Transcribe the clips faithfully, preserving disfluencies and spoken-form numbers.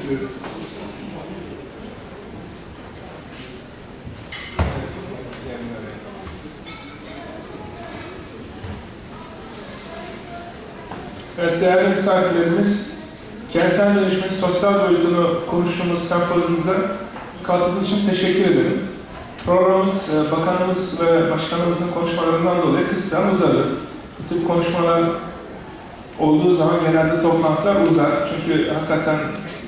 Teşekkür ederiz. Evet, değerli misafirlerimiz, kentsel dönüşümün sosyal boyutunu konuştuğumuz sempozyumumuza katıldığınız için teşekkür ederim. Programımız, Bakanımız ve Başkanımızın konuşmalarından dolayı kısmen uzadı. Bu tip konuşmalar olduğu zaman genelde toplantılar uzar. Çünkü hakikaten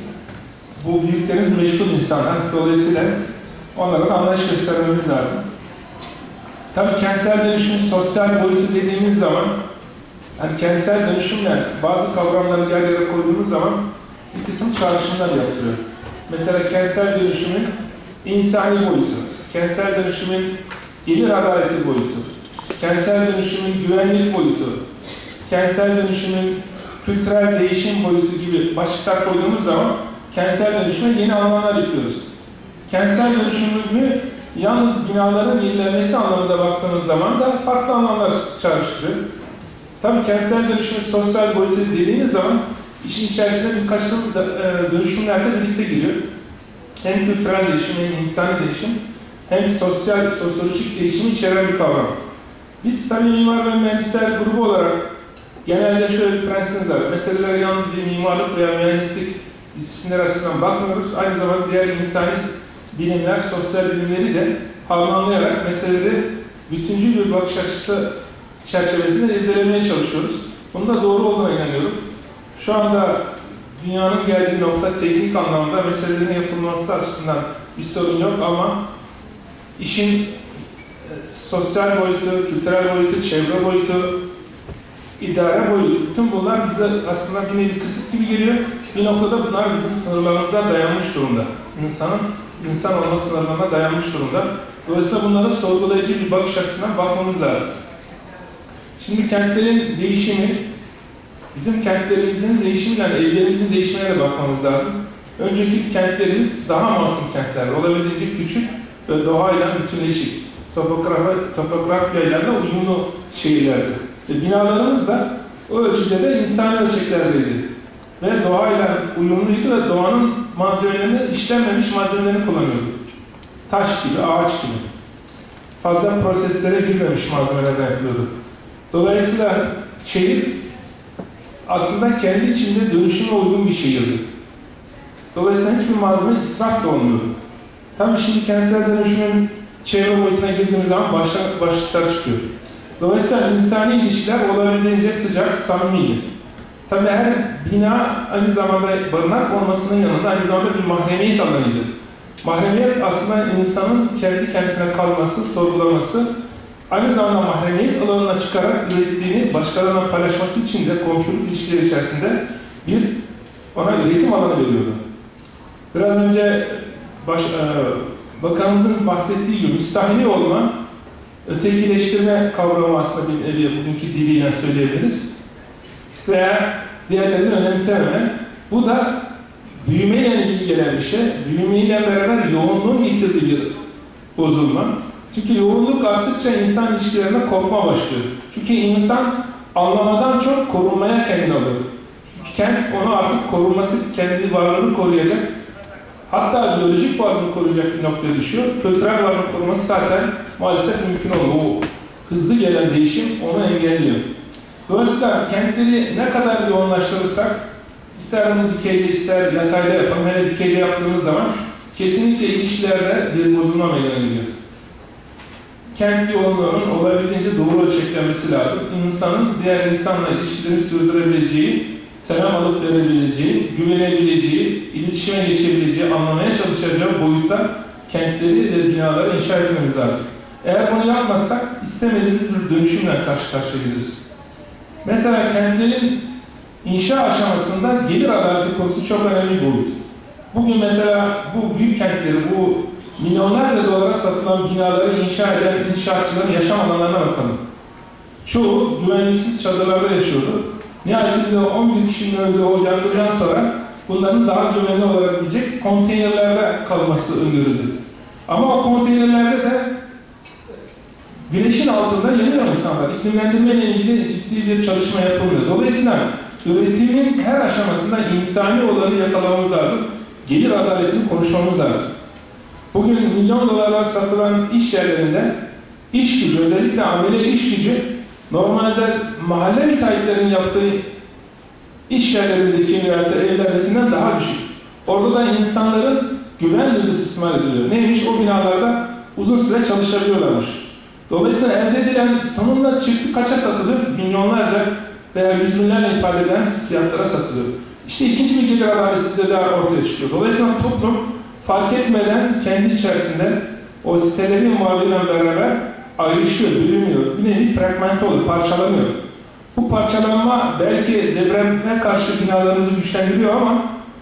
bu büyüklerimiz meşgul insanlar. Dolayısıyla onlara da anlayış göstermemiz lazım. Tabii kentsel dönüşümün sosyal boyutu dediğimiz zaman, yani kentsel dönüşümle bazı kavramları yer yere koyduğumuz zaman bir kısım çağrışımlar yaptırıyor. Mesela kentsel dönüşümün insani boyutu, kentsel dönüşümün gelir adaleti boyutu, kentsel dönüşümün güvenlik boyutu, kentsel dönüşümün kültürel değişim boyutu gibi başlıklar koyduğumuz zaman kentsel dönüşüme yeni alanlar yapıyoruz. Kentsel dönüşümü yalnız binaların yenilenmesi anlamında baktığımız zaman da farklı alanlar çağrıştırıyor. Tabii kentsel dönüşümün sosyal boyutu dediğimiz zaman işin içerisinde birkaç dönüşümler de birlikte giriyor. Hem kültürel değişim, hem insani değişim, hem sosyal, sosyolojik değişimi içeren bir kavram. Biz tabii mimar ve mühendisler grubu olarak genelde şöyle bir prensibimiz var. Meselelere yalnız bir mimarlık veya mühendislik disiplinler açısından bakmıyoruz. Aynı zamanda diğer insani bilimler, sosyal bilimleri de harmanlayarak meseleleri bütüncül bir bakış açısı çerçevesinde irdelemeye çalışıyoruz. Bunun da doğru olduğuna inanıyorum. Şu anda dünyanın geldiği nokta teknik anlamda meselelerin yapılması açısından bir sorun yok ama işin sosyal boyutu, kültürel boyutu, çevre boyutu, idare boyutu, bütün bunlar bize aslında bir nevi kısıt gibi geliyor. Bir noktada bunlar bizim sınırlarımıza dayanmış durumda. İnsanın, insan olma sınırlarına dayanmış durumda. Dolayısıyla bunlara sorgulayıcı bir bakış açısından bakmamız lazım. Şimdi kentlerin değişimi, bizim kentlerimizin değişimiyle, evlerimizin değişimine de bakmamız lazım. Önceki kentlerimiz daha masum kentler, olabildiğince küçük ve doğayla bütünleşik, topografi, topografyayla da uyumlu şehirlerdi. İşte binalarımız da o ölçüde de insani ölçeklerdeydi. Ve doğayla uyumluydu ve doğanın malzemelerini, işlenmemiş malzemelerini kullanıyordu. Taş gibi, ağaç gibi. Fazla proseslere girmemiş malzemelerden yapıyordu. Dolayısıyla şehir aslında kendi içinde dönüşüme uygun bir şehirdi. Dolayısıyla hiçbir malzeme israf da olmuyordu. Tabii şimdi kentsel dönüşümün çevre boyutuna girdiğimiz zaman başlık, başlıklar çıkıyor. Dolayısıyla insani ilişkiler olabildiğince sıcak, samimiydi. Tabii her bina aynı zamanda barınak olmasının yanında aynı zamanda bir mahremiyet alanıydı. Mahremiyet aslında insanın kendi kendisine kalması, sorgulaması, aynı zamanda mahremiyet alanına çıkarak ürettiğini başkalarına paylaşması için de komşuluk ilişkileri içerisinde bir ona üretim alanı veriyordu. Biraz önce baş, e, Bakanımızın bahsettiği gibi müstahni olma, ötekileştirme kavramı aslında bir nevi bugünkü diliyle söyleyebiliriz. Veya diğerlerini önemsememe. Bu da büyümeyle ilgili gelen bir şey. Büyümeyle beraber yoğunluğun getirdiği bir bozulma. Çünkü yoğunluk arttıkça insan ilişkilerine kopma başlıyor. Çünkü insan anlamadan çok korunmaya kendini alıyor. Kent onu artık korunması, kendi varlığını koruyacak. Hatta biyolojik varlığını koruyacak bir noktaya düşüyor. Kültürel varlığını koruması zaten maalesef mümkün olmuyor. O hızlı gelen değişim onu engelliyor. Dolayısıyla kentleri ne kadar yoğunlaştırırsak, ister bunu dikeyde ister yatayda yapalım, hele dikeyde yaptığımız zaman kesinlikle ilişkilerde bir bozulma meydana geliyor. Kent yoğunluğunun olabildiğince doğru ölçeklenmesi lazım. İnsanın diğer insanla ilişkilerini sürdürebileceği, selam alıp verebileceği, güvenebileceği, iletişime geçebileceği, anlamaya çalışacağı boyutta kentleri ve binaları inşa etmemiz lazım. Eğer bunu yapmazsak istemediğimiz bir dönüşümle karşı karşıya geliriz. Mesela kentlerin inşa aşamasında gelir adaleti konusu çok önemli bir boyut. Bugün mesela bu büyük kentleri, bu milyonlarca dolara satılan binaları inşa eden inşaatçıların yaşam alanlarına bakalım. Çoğu güvenliksiz çadırlarda yaşıyordu. Nihayetinde on bin kişinin öldüğü o yangından sonra bunların daha güvenli olabilecek konteynerlerde kalması öngörüldü. Ama o konteynerlerde de güneşin altında yanıyor insanlar. İklimlendirme ile ilgili ciddi bir çalışma yapılmıyor. Dolayısıyla üretimin her aşamasında insani olanı yakalamamız lazım. gelir adaletini konuşmamız lazım. Bugün milyon dolarlar satılan iş yerlerinde iş gücü, özellikle amele iş gücü normalde mahalle müteahhitlerinin yaptığı iş yerlerindeki veya evlerdekinden daha düşük. Orada da insanların güven duygusu istismar ediliyor. Neymiş? O binalarda uzun süre çalışabiliyorlarmış. Dolayısıyla elde edilen sonunda çıktı kaça satılıyor? Milyonlarca veya yüz binlerle ifade eden fiyatlara satılıyor. İşte ikinci bir gelir adaletsizliği daha ortaya çıkıyor. Dolayısıyla toplum fark etmeden kendi içerisinde o sitelerin muhabiriyle beraber ayrışıyor, bölünüyor. Bir nevi fragmente oluyor, parçalanıyor. Bu parçalanma belki depreme karşı binalarımızı güçlendiriyor ama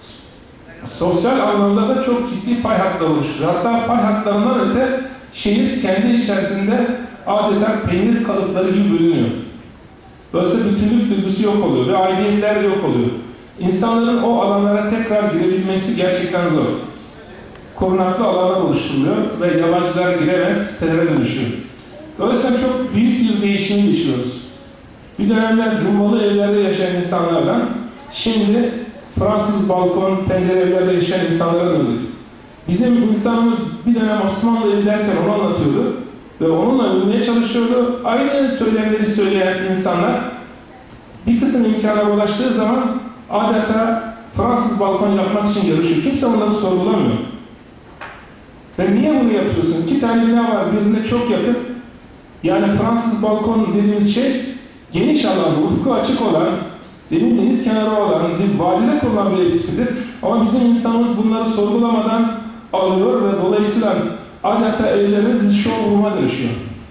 sosyal anlamda da çok ciddi fay hatları oluşturuyor. Hatta fay hatlarından öte şehir kendi içerisinde adeta peynir kalıpları gibi bölünüyor. Dolayısıyla bütünlük duygusu yok oluyor ve aidiyetler yok oluyor. İnsanların o alanlara tekrar girebilmesi gerçekten zor. Korunaklı alanlar oluşturuluyor ve yabancılar giremez, sitelere dönüşüyor. Dolayısıyla çok büyük bir değişimi geçiyoruz. Bir dönemler cumbalı evlerde yaşayan insanlardan şimdi Fransız balkon, pencere evlerde yaşayan insanlara döndük. Bizim insanımız bir dönem Osmanlı evi derken onu anlatıyordu ve onunla övülmeye çalışıyordu. Aynı söylemleri söyleyen insanlar bir kısım imkana ulaştığı zaman adeta Fransız balkon yapmak için yarışıyor. Kimse onları sorgulamıyor. Ve niye bunu yapıyorsun? İki tane bina var, birbirine çok yakın. Yani Fransız balkon dediğimiz şey geniş alanlı, ufku açık olan, demin deniz kenarı olan, bir vadide kurulan bir ev tipidir. Ama bizim insanımız bunları sorgulamadan alıyor ve dolayısıyla adeta evlerimiz showroom'a dönüşüyor.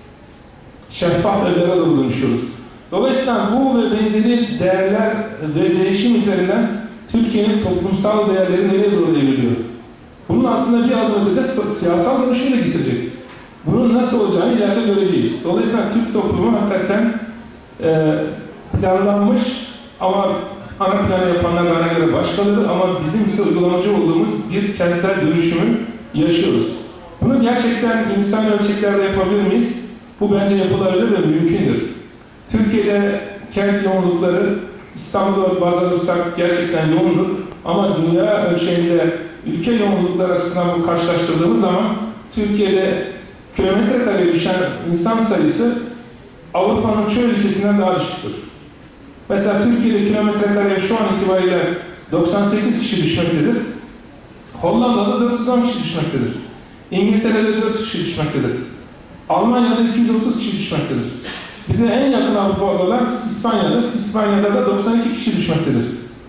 Şeffaf evlere doğru dönüşüyoruz. Dolayısıyla bu ve benzeri değerler ve değişim üzerinden Türkiye'nin toplumsal değerleri nereye doğru evriliyor? Bunun aslında bir adım ötede siyasal dönüşümü de getirecek. Bunun nasıl olacağını ileride göreceğiz. Dolayısıyla Türk toplumu hakikaten e, planlanmış ama ana planı yapanlar bana göre başkaları ama bizim ise uygulamacı olduğumuz bir kentsel dönüşümü yaşıyoruz. Bunu gerçekten insan ölçeklerde yapabilir miyiz? Bu bence yapılabilir ve mümkündür. Türkiye'de kent yoğunlukları İstanbul'da baz alırsak gerçekten yoğundur ama dünya ölçeğinde ülke yoğunlukları açısından bu karşılaştırdığımız zaman Türkiye'de kilometre kareye düşen insan sayısı Avrupa'nın çoğu ülkesinden daha düşüktür. Mesela Türkiye'de kilometre kareye şu an itibariyle doksan sekiz kişi düşmektedir. Hollanda'da dört yüz on kişi düşmektedir. İngiltere'de dört kişi düşmektedir. Almanya'da iki yüz otuz kişi düşmektedir. Bize en yakın Avrupa olan İspanya'dır. İspanya'da da doksan iki kişi düşmektedir.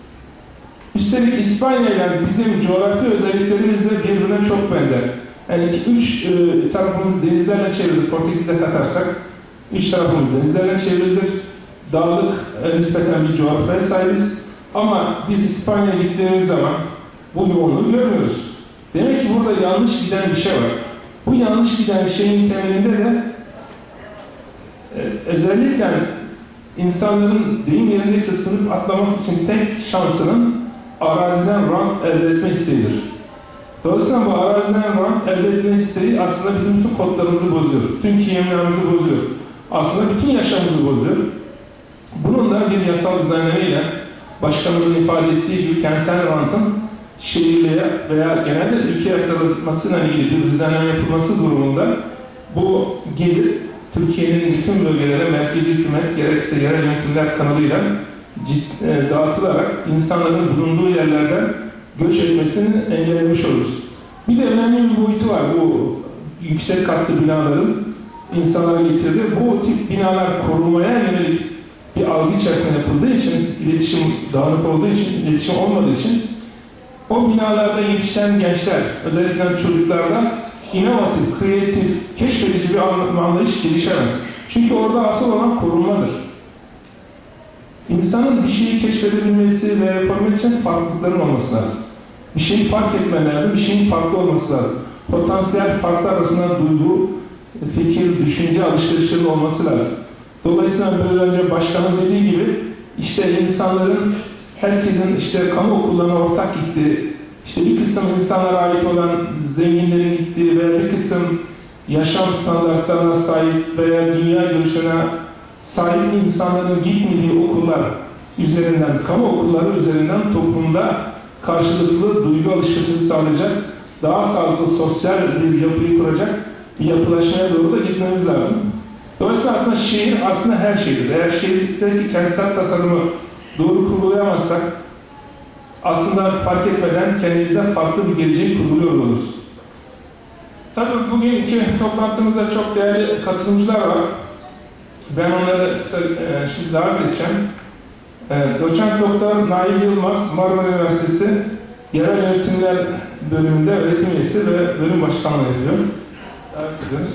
Üstelik İspanya ile bizim coğrafi özelliklerimiz de birbirine çok benzer. Yani iki, üç e, tarafımız denizlerle çevrilidir. Portekiz'de katarsak, üç tarafımız denizlerle çevrilidir. Dağlık e, nispeten bir coğrafyaya sahibiz. Ama biz İspanya'ya gittiğimiz zaman bu yoğunluğu görmüyoruz. Demek ki burada yanlış giden bir şey var. Bu yanlış giden şeyin temelinde de e, özellikle insanların deyim yerindeyse sınıf atlaması için tek şansının araziden rant elde etme isteğidir. Dolayısıyla bu araziden rant elde etme isteği aslında bizim bütün kodlarımızı bozuyor. Bütün kiyimlerimizi bozuyor. Aslında bütün yaşamımızı bozuyor. Bunun da bir yasal düzenlemeyle başkanımızın ifade ettiği gibi kentsel rantın şehirliğe veya genelde ülkeye aktarılmasıyla ilgili bir düzenleme yapılması durumunda bu gelir Türkiye'nin bütün bölgelere merkezi hükümet gerekse yerel yönetimler kanalıyla e, dağıtılarak insanların bulunduğu yerlerden göç etmesini engellemiş oluruz. Bir de önemli bir boyutu var bu yüksek katlı binaların insanlara getirdiği. Bu tip binalar korunmaya yönelik bir algı içerisinde yapıldığı için, iletişim dağınık olduğu için, iletişim olmadığı için o binalarda yetişen gençler, özellikle çocuklarda inovatif, kreatif, keşfedici bir anlayış gelişemez. Çünkü orada asıl olan korunmadır. İnsanın bir şeyi keşfedebilmesi ve yapabilmesi için farklılıkların olması lazım. Bir şeyi fark etmen lazım, bir şeyin farklı olması lazım. Potansiyel farklar arasında duygu, fikir, düşünce alışverişlerinin olması lazım. Dolayısıyla biraz önce başkanın dediği gibi işte insanların, herkesin işte kamu okullarına ortak gittiği, işte bir kısım insanlara ait olan zenginlerin gittiği veya bir kısım yaşam standartlarına sahip veya dünya görüşüne sahip insanların gitmediği okullar üzerinden, kamu okulları üzerinden toplumda karşılıklı duygu alışverişini sağlayacak, daha sağlıklı sosyal bir yapıyı kuracak bir yapılaşmaya doğru da gitmemiz lazım. Dolayısıyla aslında şehir aslında her şeydir. Eğer şehirdeki kentsel tasarımı doğru kurgulayamazsak aslında fark etmeden kendimize farklı bir geleceği kurguluyor oluruz. Tabii bugünkü toplantımızda çok değerli katılımcılar var. Ben onları kısa, e, şimdi davet edeceğim. E, Doçent Doktor Nail Yılmaz, Marmara Üniversitesi Yerel Yönetimler Bölümünde öğretim üyesi ve bölüm başkanlığı yapıyor. Davet ediyoruz.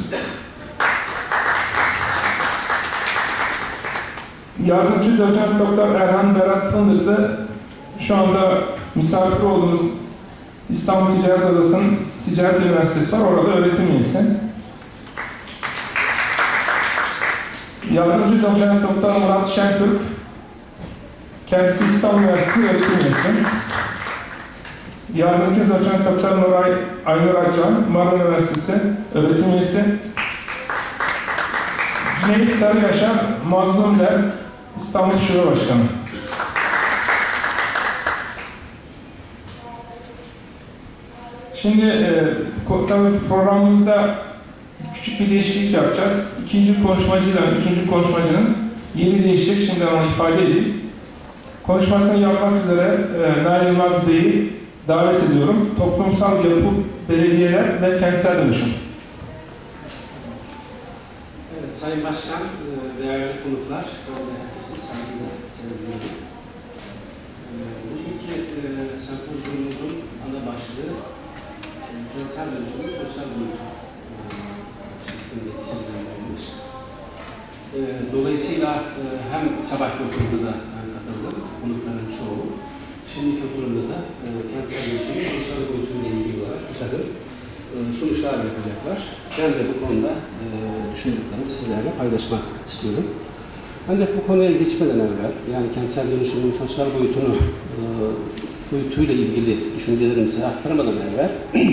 Yardımcı Doçent Doktor Erhan Berat Fındıklı şu anda misafir olduğumuz İstanbul Ticaret Odası'nın Ticaret Üniversitesi var, orada öğretim üyesi. Yardımcı Doçent Doktor Murat Şentürk, kendisi İstanbul Üniversitesi öğretim üyesi. Yardımcı Doçent Doktor Nuray Aynur Akcan, Marmara Üniversitesi öğretim üyesi. Cüneyt Sarıyaşar, Mazlum Der, İstanbul Şube Başkanı. Şimdi e, tabii programımızda küçük bir değişiklik yapacağız. İkinci konuşmacıyla üçüncü konuşmacının yeni değişecek. Şimdi onu ifade edeyim. Konuşmasını yapmak üzere e, Nail Yılmaz Bey'i davet ediyorum. Toplumsal yapı, belediyeler ve kentsel dönüşüm. Evet, Sayın Başkan, değerli konuklar, herkesi saygıyla selamlıyorum. Bugünkü sempozyumumuzun ana başlığı kentsel dönüşümün sosyal boyutu şeklinde isimlendirilmiş. Dolayısıyla hem sabahki oturumda da ben katıldım, konukların çoğu. Şimdiki oturumda da kentsel dönüşümün sosyal boyutuyla ilgili olarak bir takım sonuçlar yapacaklar. Ben de bu konuda e, düşündüklerimi sizlerle paylaşmak istiyorum. Ancak bu konuya geçmeden evvel, yani kentsel dönüşümün sosyal boyutunu e, boyutuyla ilgili düşüncelerimizi aktarmadan evvel,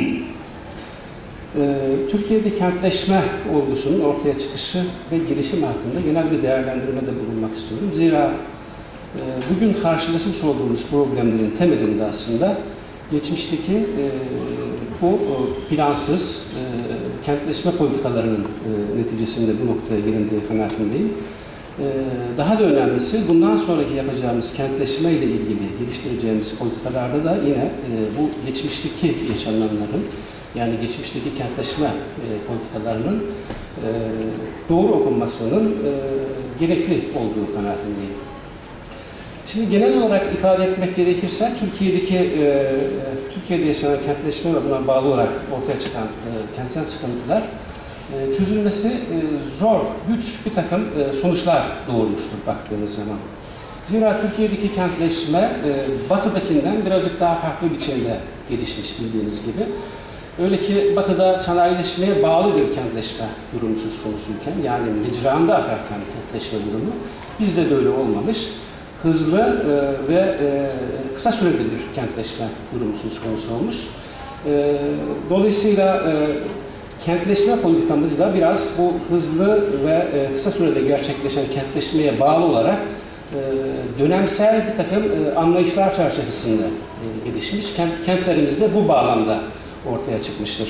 e, Türkiye'de kentleşme olgusunun ortaya çıkışı ve gelişimi hakkında genel bir değerlendirmede bulunmak istiyorum. Zira e, bugün karşılaşmış olduğumuz problemlerin temelinde aslında geçmişteki e, bu e, plansız e, kentleşme politikalarının e, neticesinde bu noktaya gelindiği kanaatindeyim. E, daha da önemlisi bundan sonraki yapacağımız kentleşme ile ilgili geliştireceğimiz politikalarda da yine e, bu geçmişteki yaşananların, yani geçmişteki kentleşme e, politikalarının e, doğru okunmasının e, gerekli olduğu kanaatindeyim. Şimdi genel olarak ifade etmek gerekirse Türkiye'deki e, Türkiye'de yaşanan kentleşme ve buna bağlı olarak ortaya çıkan e, kentsel sıkıntılar e, çözülmesi e, zor, güç bir takım e, sonuçlar doğurmuştur baktığımız zaman. Zira Türkiye'deki kentleşme e, batıdakinden birazcık daha farklı biçimde gelişmiş bildiğiniz gibi. Öyle ki batıda sanayileşmeye bağlı bir kentleşme durumu söz konusuyken, yani mecranda akarken kentleşme durumu bizde de öyle olmamış. Hızlı e, ve e, kısa süreli bir kentleşme durumu söz konusu olmuş. E, dolayısıyla e, kentleşme politikamız da biraz bu hızlı ve e, kısa sürede gerçekleşen kentleşmeye bağlı olarak e, dönemsel bir takım e, anlayışlar çerçevesinde e, gelişmiş. Kent, kentlerimiz de bu bağlamda ortaya çıkmıştır.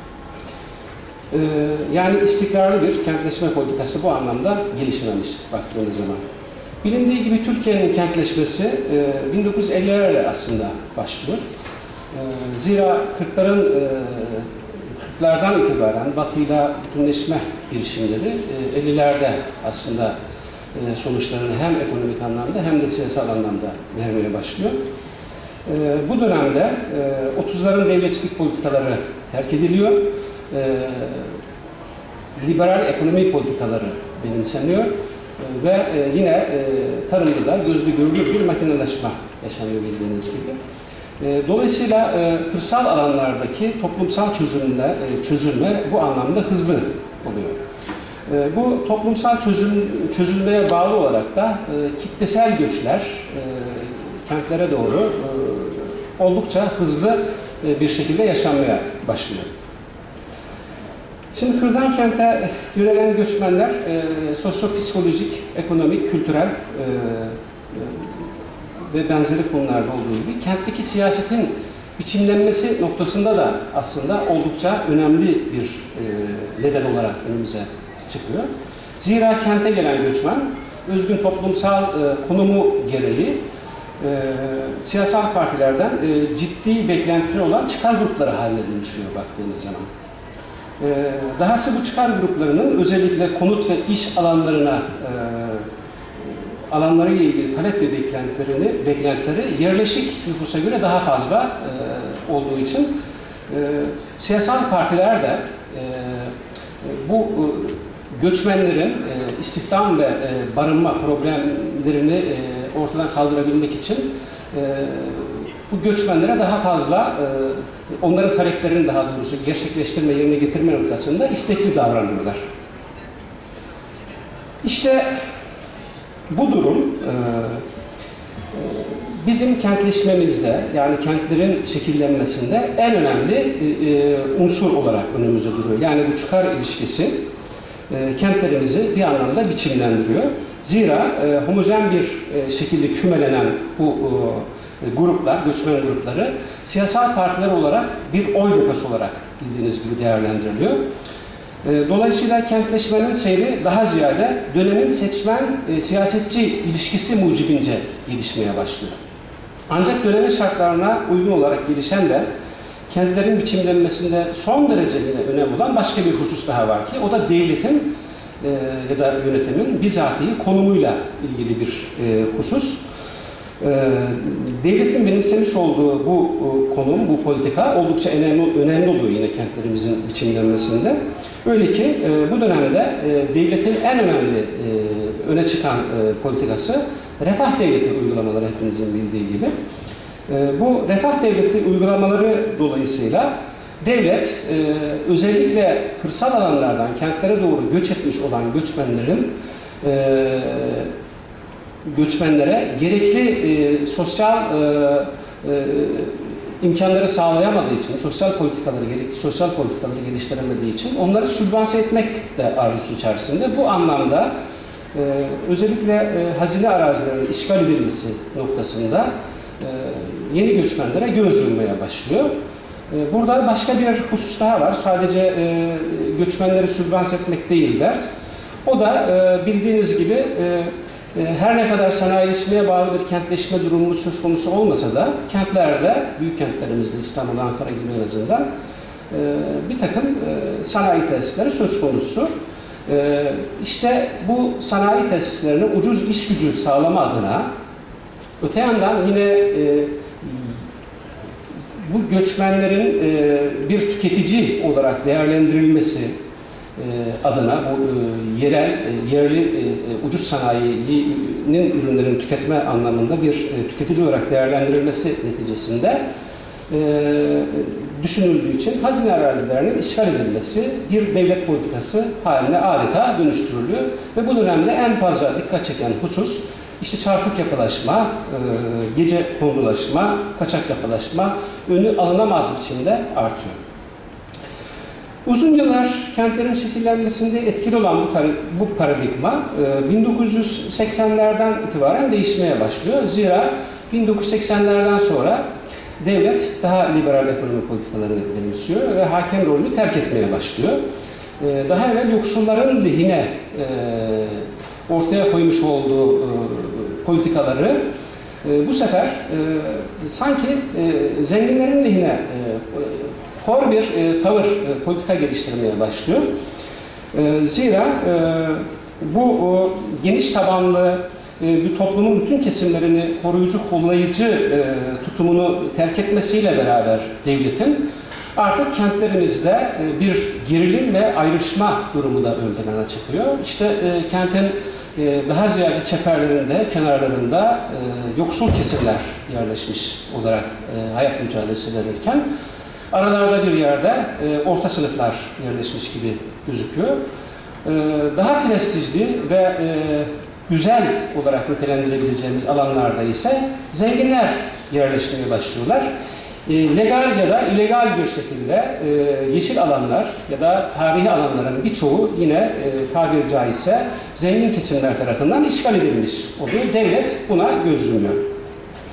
E, yani istikrarlı bir kentleşme politikası bu anlamda gelişmemiş baktığımız zaman. Bilindiği gibi Türkiye'nin kentleşmesi e, bin dokuz yüz ellilerle aslında başlıyor. E, zira kırkların e, kırklardan itibaren Batı'yla bütünleşme girişimleri e, ellilerde aslında e, sonuçlarını hem ekonomik anlamda hem de siyasal anlamda vermeye başlıyor. E, bu dönemde e, otuzların devletçilik politikaları terk ediliyor. E, liberal ekonomi politikaları benimseniyor. Ve yine tarımda da gözle görülür bir makineleşme yaşanıyor bildiğiniz gibi. Dolayısıyla kırsal alanlardaki toplumsal çözümle, çözülme bu anlamda hızlı oluyor. Bu toplumsal çözüm, çözülmeye bağlı olarak da kitlesel göçler kentlere doğru oldukça hızlı bir şekilde yaşanmaya başlıyor. Şimdi kırdan kente yönelen göçmenler e, sosyopsikolojik, ekonomik, kültürel e, e, ve benzeri konularda olduğu gibi kentteki siyasetin biçimlenmesi noktasında da aslında oldukça önemli bir e, neden olarak önümüze çıkıyor. Zira kente gelen göçmen, özgün toplumsal e, konumu gereği e, siyasal partilerden e, ciddi beklentileri olan çıkar grupları haline dönüşüyor baktığımız zaman. E, dahası bu çıkar gruplarının özellikle konut ve iş alanlarına e, alanlarıyla ilgili talep ve beklentilerini, beklentileri yerleşik nüfusa göre daha fazla e, olduğu için e, siyasal partiler de e, bu e, göçmenlerin e, istihdam ve e, barınma problemlerini e, ortadan kaldırabilmek için e, bu göçmenlere daha fazla e, onların taleplerini daha doğrusu gerçekleştirme, yerine getirme noktasında istekli davranıyorlar. İşte bu durum e, bizim kentleşmemizde, yani kentlerin şekillenmesinde en önemli e, unsur olarak önümüzde duruyor. Yani bu çıkar ilişkisi e, kentlerimizi bir anlamda biçimlendiriyor. Zira e, homojen bir e, şekilde kümelenen bu e, gruplar, göçmen grupları siyasal partiler olarak bir oy deposu olarak bildiğiniz gibi değerlendiriliyor. Dolayısıyla kentleşmenin seyri daha ziyade dönemin seçmen-siyasetçi ilişkisi mucibince gelişmeye başlıyor. Ancak dönemin şartlarına uygun olarak gelişen de kentlerin biçimlenmesinde son derece yine önemli olan başka bir husus daha var ki o da devletin e, ya da yönetimin bizatihi konumuyla ilgili bir e, husus. E, devletin benimsemiş olduğu bu e, konum, bu politika oldukça önemli, önemli oluyor yine kentlerimizin biçimlenmesinde. Öyle ki e, bu dönemde e, devletin en önemli e, öne çıkan e, politikası refah devleti uygulamaları hepinizin bildiği gibi. E, bu refah devleti uygulamaları dolayısıyla devlet e, özellikle kırsal alanlardan kentlere doğru göç etmiş olan göçmenlerin e, göçmenlere gerekli e, sosyal e, e, imkanları sağlayamadığı için, sosyal politikaları, gerekli sosyal politikaları geliştiremediği için onları sübvanse etmek de arzusu içerisinde. Bu anlamda e, özellikle e, hazine arazilerinin işgal edilmesi noktasında e, yeni göçmenlere göz yummaya başlıyor. E, burada başka bir husus daha var. Sadece e, göçmenleri sübvanse etmek değil dert. O da e, bildiğiniz gibi e, her ne kadar sanayileşmeye bağlı bir kentleşme durumu söz konusu olmasa da kentlerde, büyük kentlerimizde İstanbul, Ankara gibi en azından bir takım sanayi tesisleri söz konusu. İşte bu sanayi tesislerine ucuz iş gücü sağlama adına öte yandan yine bu göçmenlerin bir tüketici olarak değerlendirilmesi adına bu yerel, yerli ucuz sanayinin ürünlerini tüketme anlamında bir tüketici olarak değerlendirilmesi neticesinde düşünüldüğü için hazine arazilerinin işgal edilmesi bir devlet politikası haline adeta dönüştürülüyor. Ve bu dönemde en fazla dikkat çeken husus işte çarpık yapılaşma, gece kondulaşma, kaçak yapılaşma önü alınamaz biçimde artıyor. Uzun yıllar kentlerin şekillenmesinde etkili olan bu, bu paradigma bin dokuz yüz seksenlerden itibaren değişmeye başlıyor. Zira bin dokuz yüz seksenlerden sonra devlet daha liberal ekonomi politikaları benimsiyor ve hakem rolünü terk etmeye başlıyor. Daha evvel yoksulların lehine ortaya koymuş olduğu politikaları bu sefer sanki zenginlerin lehine kor bir e, tavır, e, politika geliştirmeye başlıyor. E, zira e, bu o, geniş tabanlı e, bir toplumun bütün kesimlerini koruyucu, kollayıcı e, tutumunu terk etmesiyle beraber devletin artık kentlerimizde e, bir gerilim ve ayrışma durumu da ön plana çıkıyor. İşte e, kentin e, daha ziyade çeperlerinde, kenarlarında e, yoksul kesimler yerleşmiş olarak e, hayat mücadelesi verirken aralarda bir yerde e, orta sınıflar yerleşmiş gibi gözüküyor. E, daha prestijli ve e, güzel olarak nitelendirebileceğimiz alanlarda ise zenginler yerleşmeye başlıyorlar. E, legal ya da illegal bir şekilde e, yeşil alanlar ya da tarihi alanların birçoğu yine e, tabiri caizse zengin kesimler tarafından işgal edilmiş oluyor. Devlet buna göz yumuyor.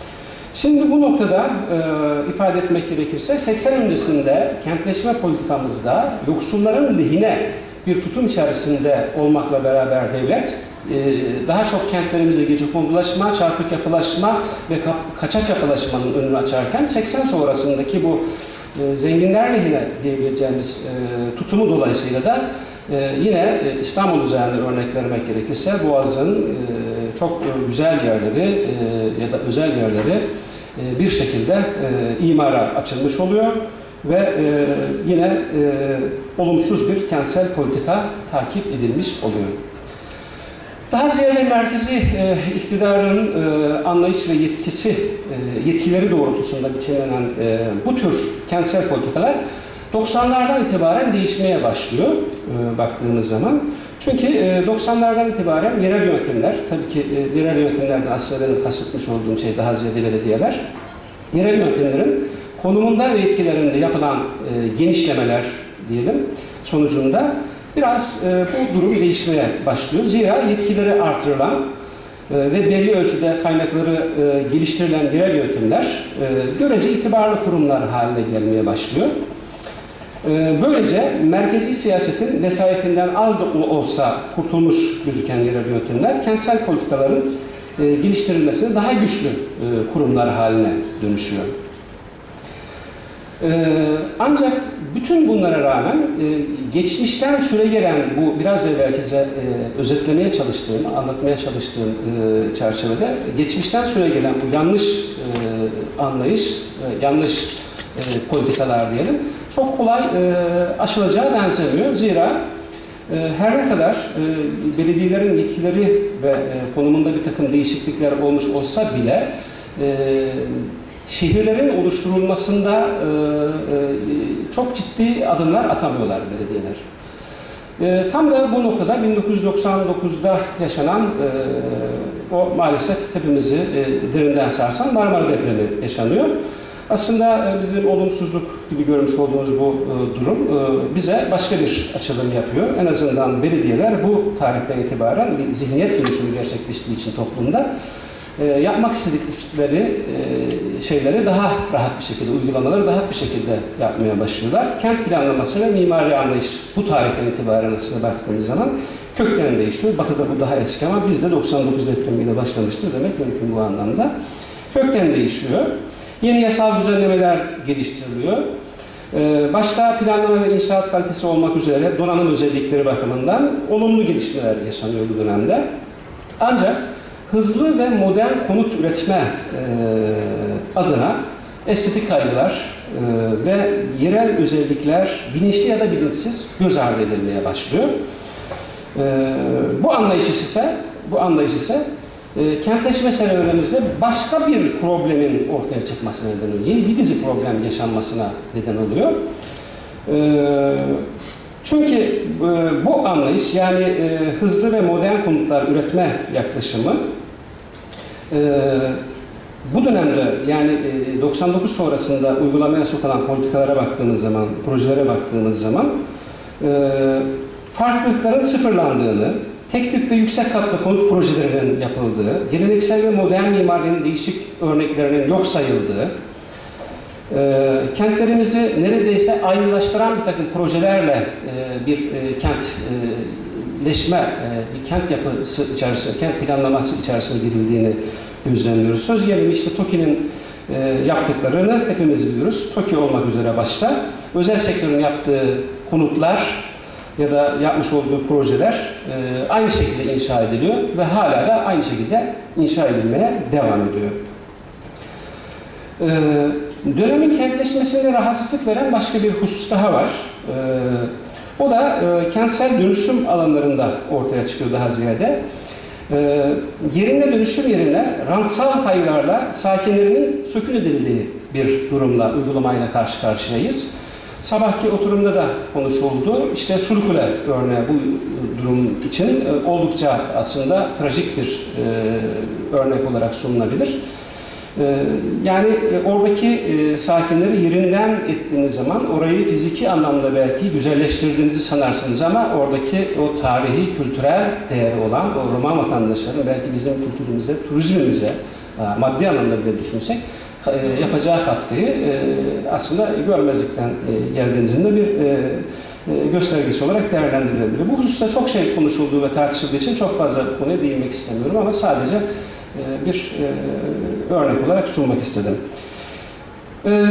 Şimdi bu noktada e, ifade etmek gerekirse seksen öncesinde kentleşme politikamızda yoksulların lehine bir tutum içerisinde olmakla beraber devlet e, daha çok kentlerimize gecekondulaşma, çarpık yapılaşma ve kaçak yapılaşmanın önünü açarken seksen sonrasındaki bu e, zenginler lehine diyebileceğimiz e, tutumu dolayısıyla da e, yine e, İstanbul üzerinde örnek vermek gerekirse Boğaz'ın e, çok güzel yerleri e, ya da özel yerleri e, bir şekilde e, imara açılmış oluyor ve e, yine e, olumsuz bir kentsel politika takip edilmiş oluyor. Daha ziyade merkezi e, iktidarın e, anlayış ve yetkisi, e, yetkileri doğrultusunda biçimlenen e, bu tür kentsel politikalar doksanlardan itibaren değişmeye başlıyor e, baktığımız zaman. Çünkü e, doksanlardan itibaren yerel yönetimler, tabii ki e, yerel yönetimlerden aslında benim kastetmiş olduğum şey daha ziyade belediyeler, yerel yönetimlerin konumunda ve etkilerinde yapılan e, genişlemeler diyelim sonucunda biraz e, bu durum değişmeye başlıyor. Zira yetkileri artırılan e, ve belli ölçüde kaynakları e, geliştirilen yerel yönetimler e, görece itibarlı kurumlar haline gelmeye başlıyor. Böylece merkezi siyasetin vesayetinden az da olsa kurtulmuş gözüken yerel yönetimler kentsel politikaların geliştirilmesine daha güçlü kurumlar haline dönüşüyor. Ancak bütün bunlara rağmen geçmişten süregelen bu biraz evvel size özetlemeye çalıştığım, anlatmaya çalıştığım çerçevede geçmişten süregelen bu yanlış anlayış, yanlış politikalar diyelim, çok kolay e, aşılacağı benzemiyor. Zira e, her ne kadar e, belediyelerin yetkileri ve e, konumunda bir takım değişiklikler olmuş olsa bile e, şehirlerin oluşturulmasında e, e, çok ciddi adımlar atamıyorlar belediyeler. E, tam da bu noktada bin dokuz yüz doksan dokuzda yaşanan e, o maalesef hepimizi e, derinden sarsan Marmara depremi yaşanıyor. Aslında bizim olumsuzluk gibi görmüş olduğumuz bu e, durum e, bize başka bir açılım yapıyor. En azından belediyeler bu tarihten itibaren bir zihniyet dönüşümü gerçekleştiği için toplumda e, yapmak istedikleri e, şeyleri daha rahat bir şekilde, uygulamaları daha rahat bir şekilde yapmaya başlıyorlar. Kent planlaması ve mimari anlayış bu tarihten itibaren aslında baktığımız zaman kökten değişiyor. Batı'da bu daha eski ama bizde doksan dokuz depremiyle başlamıştır demek mümkün bu anlamda. Kökten değişiyor. Yeni yasal düzenlemeler geliştiriliyor. Ee, başta planlama ve inşaat kalitesi olmak üzere donanım özellikleri bakımından olumlu gelişmeler yaşanıyor bu dönemde. Ancak hızlı ve modern konut üretme e, adına estetik kaygılar e, ve yerel özellikler bilinçli ya da bilinçsiz göz ardı edilmeye başlıyor. E, bu anlayış ise bu anlayış ise E, kentleşme serüvenimizde başka bir problemin ortaya çıkmasına neden oluyor. Yeni bir dizi problem yaşanmasına neden oluyor. E, çünkü e, bu anlayış yani e, hızlı ve modern konutlar üretme yaklaşımı e, bu dönemde yani e, doksan dokuz sonrasında uygulamaya sokulan politikalara baktığımız zaman, projelere baktığımız zaman e, farklılıkların sıfırlandığını, tek tip ve yüksek katlı konut projelerinin yapıldığı, geleneksel ve modern mimarinin değişik örneklerinin yok sayıldığı, e, kentlerimizi neredeyse aynılaştıran bir takım projelerle e, bir e, kentleşme, e, bir kent yapısı içerisinde, kent planlaması içerisinde girildiğini gözlemliyoruz. Söz gelimi işte TOKİ'nin e, yaptıklarını hepimiz biliyoruz. TOKİ olmak üzere başta, özel sektörün yaptığı konutlar ya da yapmış olduğu projeler e, aynı şekilde inşa ediliyor ve hala da aynı şekilde inşa edilmeye devam ediyor. E, dönemin kentleşmesinde rahatsızlık veren başka bir husus daha var. E, o da e, kentsel dönüşüm alanlarında ortaya çıkıyor daha ziyade. E, yerine dönüşüm yerine rantsal kaygılarla sakinlerinin sökün edildiği bir durumla, uygulamayla karşı karşıyayız. Sabahki oturumda da konuşuldu. İşte Surkule örneği bu durum için oldukça aslında trajik bir e, örnek olarak sunulabilir. E, yani oradaki e, sakinleri yerinden ettiğiniz zaman orayı fiziki anlamda belki güzelleştirdiğinizi sanarsınız ama oradaki o tarihi, kültürel değeri olan o Roman vatandaşların belki bizim kültürümüze, turizmimize maddi anlamda bile düşünsek e, yapacağı katkıyı e, aslında görmezlikten e, geldiğinizin de bir e, e, göstergesi olarak değerlendirilebilir. Bu hususta çok şey konuşulduğu ve tartışıldığı için çok fazla konuya değinmek istemiyorum ama sadece e, bir e, örnek olarak sunmak istedim. E,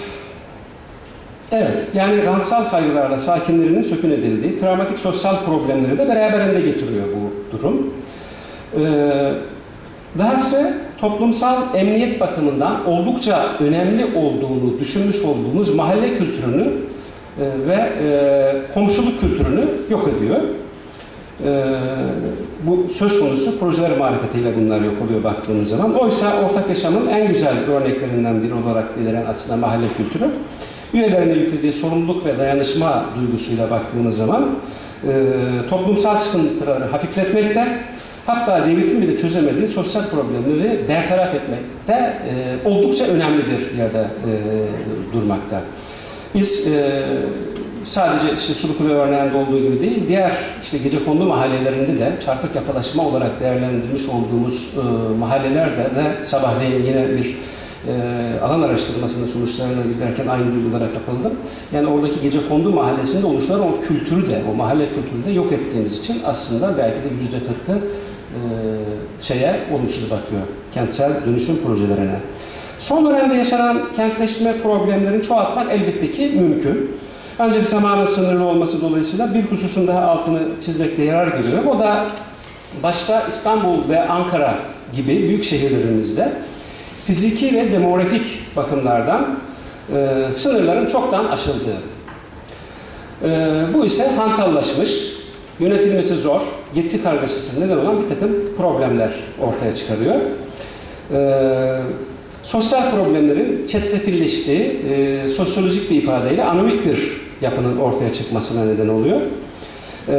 evet, yani rantsal kaygılarla sakinlerinin sökün edildiği travmatik sosyal problemleri de beraberinde getiriyor bu durum. E, dahası toplumsal emniyet bakımından oldukça önemli olduğunu düşünmüş olduğumuz mahalle kültürünü e, ve e, komşuluk kültürünü yok ediyor. E, bu söz konusu projeler marifetiyle bunlar yok oluyor baktığınız zaman. Oysa ortak yaşamın en güzel örneklerinden biri olarak beliren aslında mahalle kültürü. Üyelerine yüklediği sorumluluk ve dayanışma duygusuyla baktığımız zaman e, toplumsal sıkıntıları hafifletmekte, hatta devletin bile çözemediği sosyal problemleri bertaraf etmekte e, oldukça önemli bir yerde e, durmakta. Biz e, sadece işte Surukule örneğinde olduğu gibi değil, diğer işte gecekondu mahallelerinde de çarpık yapılaşma olarak değerlendirilmiş olduğumuz e, mahallelerde de sabahleyin yine bir e, alan araştırmasının sonuçlarını izlerken aynı duygulara kapıldım. Yani oradaki gecekondu mahallesinde oluşan o kültürü de, o mahalle kültürünü de yok ettiğimiz için aslında belki de yüzde kırkı şeye olumsuz bakıyor, kentsel dönüşüm projelerine. Son dönemde yaşanan kentleşme problemlerini çoğaltmak elbette ki mümkün. Ancak zamanın sınırlı olması dolayısıyla bir hususun daha altını çizmekte yarar görüyorum. O da başta İstanbul ve Ankara gibi büyük şehirlerimizde fiziki ve demografik bakımlardan e, sınırların çoktan aşıldığı. E, bu ise hantallaşmış, yönetilmesi zor, yetki kargaşası neden olan bir takım problemler ortaya çıkarıyor. Ee, sosyal problemlerin çetrefilleştiği, e, sosyolojik bir ifadeyle anomik bir yapının ortaya çıkmasına neden oluyor. Ee,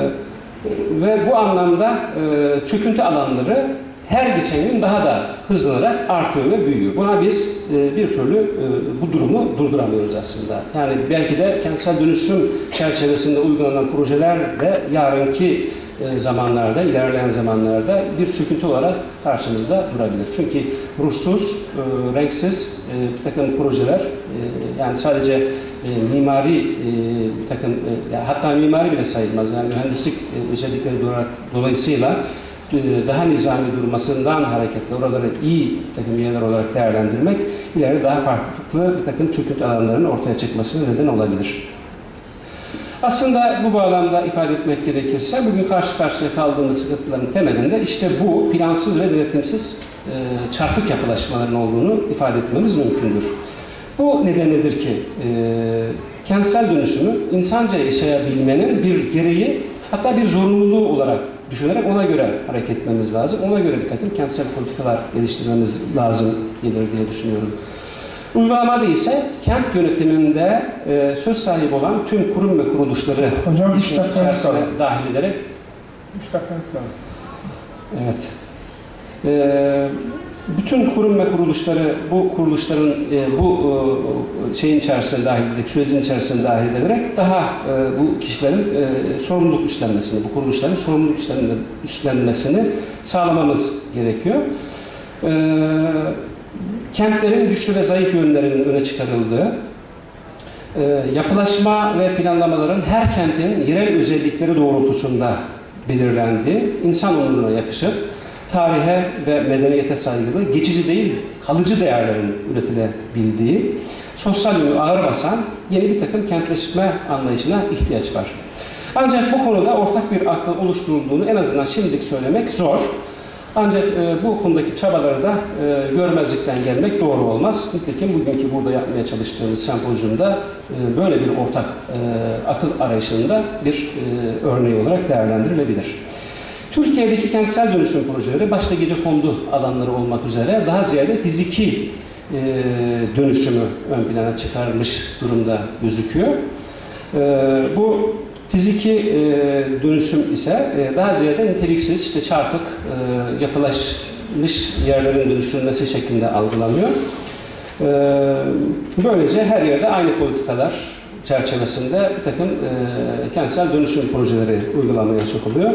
ve bu anlamda e, çöküntü alanları her geçen gün daha da hızlanarak artıyor ve büyüyor. Buna biz e, bir türlü e, bu durumu durduramıyoruz aslında. Yani belki de kentsel dönüşüm çerçevesinde uygulanan projeler de yarınki e, zamanlarda, ilerleyen zamanlarda bir çöküntü olarak karşımızda durabilir. Çünkü ruhsuz, e, renksiz e, bir takım projeler, e, yani sadece e, mimari e, bir takım, e, hatta mimari bile sayılmaz. Yani mühendislik e, özellikleri dolayısıyla daha nizami durmasından hareketle oraları iyi takım yerler olarak değerlendirmek ileride daha farklı bir takım çöküntü alanlarının ortaya çıkmasına neden olabilir. Aslında bu bağlamda ifade etmek gerekirse bugün karşı karşıya kaldığımız sıkıntıların temelinde işte bu plansız ve denetimsiz e, çarpık yapılaşmaların olduğunu ifade etmemiz mümkündür. Bu nedenledir ki e, kentsel dönüşümü insanca yaşayabilmenin bir gereği, hatta bir zorunluluğu olarak düşünerek ona göre hareket etmemiz lazım. Ona göre bir takım kentsel politikalar geliştirmemiz lazım gelir diye düşünüyorum. Uygulamada ise kent yönetiminde e, söz sahibi olan tüm kurum ve kuruluşları Hocam, işin içerisine dahil ederek üç dakika sonra. Evet. E, bütün kurum ve kuruluşları bu kuruluşların e, bu e, şeyin içerisinde dahil ederek, sürecin içerisinde dahil ederek daha e, bu kişilerin e, sorumluluk üstlenmesini, bu kuruluşların sorumluluk üstlenmesini sağlamamız gerekiyor. E, kentlerin güçlü ve zayıf yönlerinin öne çıkarıldığı, e, yapılaşma ve planlamaların her kentin yerel özellikleri doğrultusunda belirlendiği, insan onuruna yakışır, tarihe ve medeniyete saygılı, geçici değil, kalıcı değerlerin üretilebildiği, sosyal yönü ağır basan yeni bir takım kentleşme anlayışına ihtiyaç var. Ancak bu konuda ortak bir akıl oluşturulduğunu en azından şimdilik söylemek zor. Ancak e, bu konudaki çabaları da e, görmezlikten gelmek doğru olmaz. Nitekim bugünkü burada yapmaya çalıştığımız sempozyumda e, böyle bir ortak e, akıl arayışında bir e, örneği olarak değerlendirilebilir. Türkiye'deki kentsel dönüşüm projeleri başta gecekondu alanları olmak üzere daha ziyade fiziki e, dönüşümü ön plana çıkarmış durumda gözüküyor. E, bu fiziki e, dönüşüm ise e, daha ziyade niteliksiz, işte çarpık, e, yapılaşmış yerlerin dönüşülmesi şeklinde algılanıyor. E, böylece her yerde aynı politikalar çerçevesinde bir takım e, kentsel dönüşüm projeleri uygulamaya sokuluyor.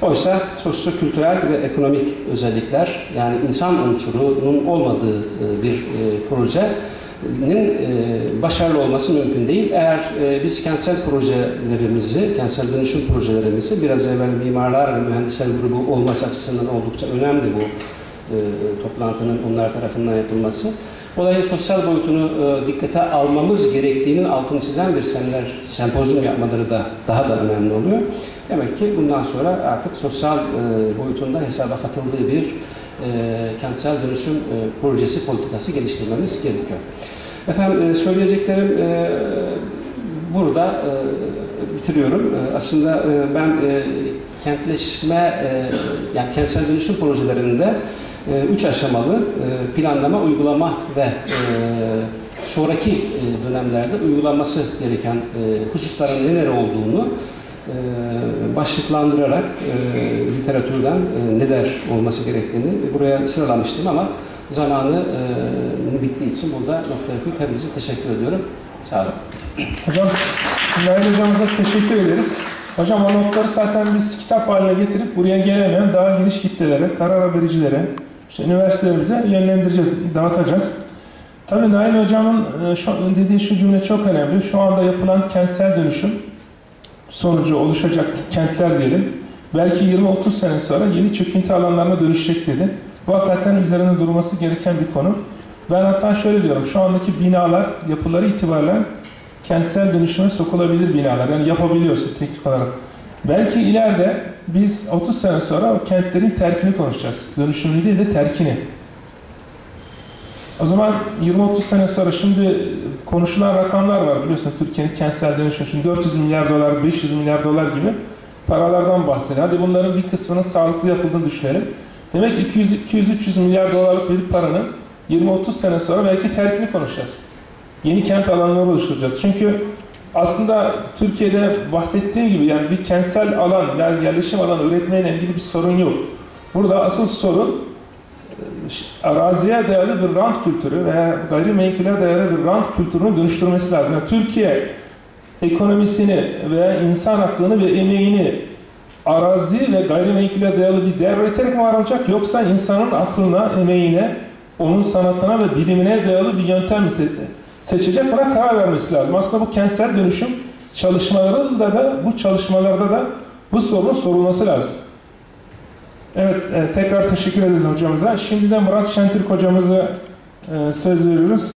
Oysa sosyo-kültürel ve ekonomik özellikler, yani insan unsurunun olmadığı bir projenin başarılı olması mümkün değil. Eğer biz kentsel projelerimizi, kentsel dönüşüm projelerimizi, biraz evvel mimarlar ve mühendisler grubu olması açısından oldukça önemli bu toplantının onlar tarafından yapılması. Olayın sosyal boyutunu e, dikkate almamız gerektiğinin altını çizen bir seminer, sempozyum yapmaları da daha da önemli oluyor. Demek ki bundan sonra artık sosyal e, boyutunda hesaba katıldığı bir e, kentsel dönüşüm e, projesi, politikası geliştirmemiz gerekiyor. Efendim e, söyleyeceklerim e, burada e, bitiriyorum. E, aslında e, ben e, kentleşme, e, yani kentsel dönüşüm projelerinde üç aşamalı planlama, uygulama ve sonraki dönemlerde uygulanması gereken hususların neler olduğunu başlıklandırarak literatürden neler olması gerektiğini buraya sıralamıştım ama zamanı bittiği için burada noktaya koyup hepinize teşekkür ediyorum. Sağ olun. Hocam, Nail hocamıza teşekkür ederiz. Hocam o notları zaten biz kitap haline getirip buraya gelemeyen daha geniş kitlelere, karar vericilere, işte üniversitelerimize yönlendireceğiz, dağıtacağız. Tabii Nail hocamın şu, dediği şu cümle çok önemli. Şu anda yapılan kentsel dönüşüm sonucu oluşacak kentler diyelim, belki yirmi otuz sene sonra yeni çöküntü alanlarına dönüşecek dedi. Bu hakikaten üzerine durulması gereken bir konu. Ben hatta şöyle diyorum, şu andaki binalar, yapıları itibariyle kentsel dönüşüme sokulabilir binalar. Yani yapabiliyorsun teknik olarak. Belki ileride biz otuz sene sonra o kentlerin terkini konuşacağız. Dönüşümünü değil de terkini. O zaman yirmi otuz sene sonra şimdi konuşulan rakamlar var biliyorsun, Türkiye'nin kentsel dönüşümü. Şimdi dört yüz milyar dolar, beş yüz milyar dolar gibi paralardan bahsediyor. Hadi bunların bir kısmının sağlıklı yapıldığını düşünelim. Demek ki iki yüz iki yüz üç yüz milyar dolarlık bir paranın yirmi otuz sene sonra belki terkini konuşacağız. Yeni kent alanları oluşturacağız. Çünkü aslında Türkiye'de bahsettiğim gibi yani bir kentsel alan, yani yerleşim alanı üretmeyle ilgili bir sorun yok. Burada asıl sorun araziye dayalı bir rant kültürü veya gayrimenkule dayalı bir rant kültürünü dönüştürmesi lazım. Yani Türkiye ekonomisini veya insan aklını ve emeğini arazi ve gayrimenkule dayalı bir değer üreterek mi var olacak, yoksa insanın aklına, emeğine, onun sanatına ve bilimine dayalı bir yöntem seçecek, buna karar vermesi lazım. Aslında bu kentsel dönüşüm çalışmalarında da, bu çalışmalarda da bu sorunun sorulması lazım. Evet, e, tekrar teşekkür ederiz hocamıza. Şimdi de Murat Şentürk hocamıza e, söz veriyoruz.